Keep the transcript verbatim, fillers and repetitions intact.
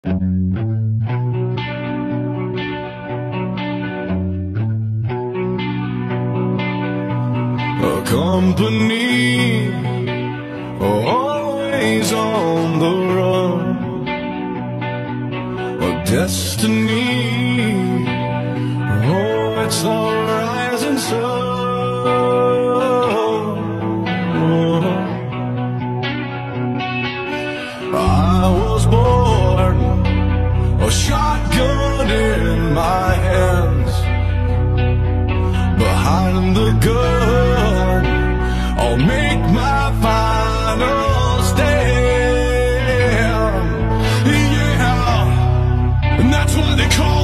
A company always on the run, a destiny, oh, it's the rising sun. I was born, a shotgun in my hands, behind the gun, I'll make my final stand. Yeah, and that's why they call